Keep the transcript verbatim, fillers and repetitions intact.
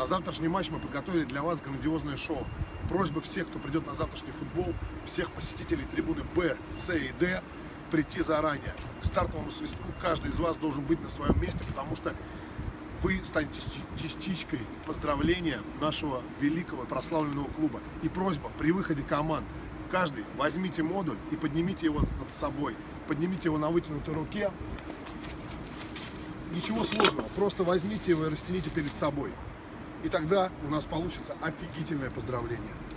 На завтрашний матч мы подготовили для вас грандиозное шоу. Просьба всех, кто придет на завтрашний футбол, всех посетителей трибуны Б, С и Д, прийти заранее. К стартовому свистку каждый из вас должен быть на своем месте, потому что вы станете частичкой поздравления нашего великого прославленного клуба. И просьба при выходе команд: каждый возьмите модуль и поднимите его над собой. Поднимите его на вытянутой руке. Ничего сложного, просто возьмите его и растяните перед собой. И тогда у нас получится офигительное поздравление.